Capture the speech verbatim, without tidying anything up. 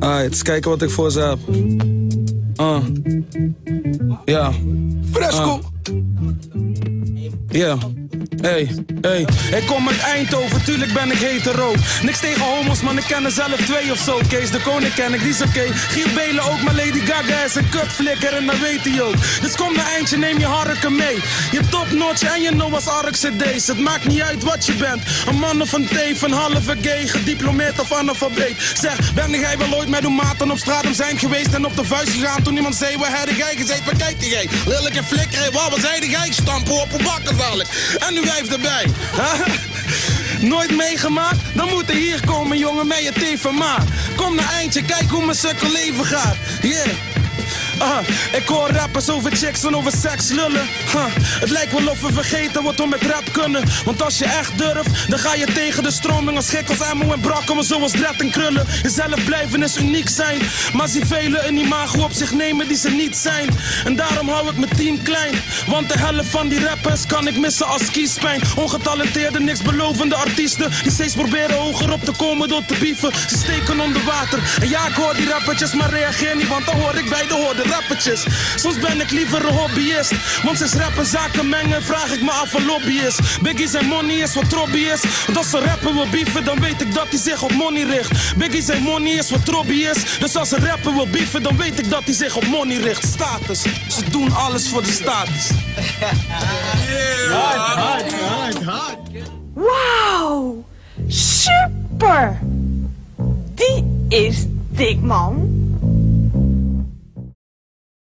Alright, eens kijken wat ik voor ze heb. Uh. Ja. Fresco. Ja. Yeah. Hey, hey, ik kom uit Eindhoven, tuurlijk ben ik hetero. Niks tegen homo's, man, ik ken er zelf twee of zo. Kees de Koning ken ik, die is oké. Okay. Giel Belen ook, maar Lady Gaga is een kutflikker en dat weet hij ook. Dus kom naar eindje, neem je harken mee. Je topnotch en je know als Ark cd's. Het maakt niet uit wat je bent. Een man of een teef, een halve gay, gediplomeerd of analfabeet. Zeg, ben jij wel ooit met uw maten op straat om zijn geweest en op de vuist gegaan toen iemand zei, waar heb jij gezegd, waar kijkt jij? Lelijke flikker, wat was hij jij? Stampen op een bakken zal ik. En nu blijft erbij. Nooit meegemaakt? Dan moet er hier komen, jongen, met je tv-maat. Kom naar eindje, kijk hoe mijn sukkel leven gaat. Yeah. Uh, ik hoor rappers over chicks en over seks lullen. uh, Het lijkt wel of we vergeten wat we met rap kunnen. Want als je echt durft, dan ga je tegen de stroming. Als gek als Ammo en Brakken, maar zoals Dred en Krullen. Jezelf blijven is uniek zijn. Maar zie velen een imago op zich nemen die ze niet zijn. En daarom hou ik mijn team klein. Want de helft van die rappers kan ik missen als kiespijn. Ongetalenteerde, niks belovende artiesten die steeds proberen hoger op te komen door te bieven. Ze steken onder water. En ja, ik hoor die rappertjes, maar reageer niet, want dan hoor ik bij de hoorde rappertjes. Soms ben ik liever een hobbyist. Want sinds rap en zaken mengen, vraag ik me af wat lobby is. Biggie zijn money is wat Robbie is. Want als een rapper wil beefen, dan weet ik dat hij zich op money richt. Biggie zijn money is wat Robbie is. Dus als een rapper wil beefen, dan weet ik dat hij zich op money richt. Status, ze doen alles voor de status. Hard, hard, hard, hard. Wauw, super! Die is dik, man.